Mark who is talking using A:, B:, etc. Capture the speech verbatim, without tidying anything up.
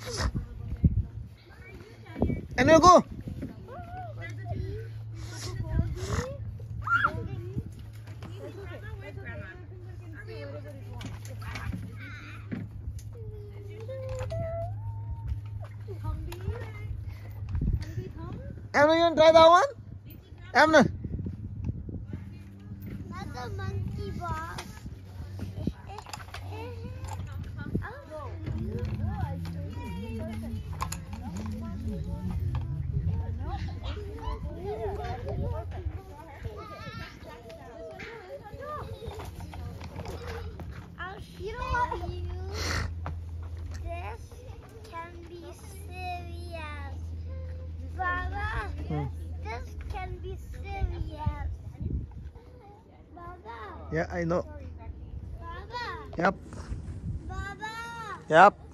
A: Ano go? Em you try that one? Em nè.
B: That's a monkey box. I'll show you. This can be serious. Baba,
A: Hmm.
B: this can be serious. Baba,
A: Yeah, I know.
B: Baba,
A: Yep.
B: Baba.
A: Yep.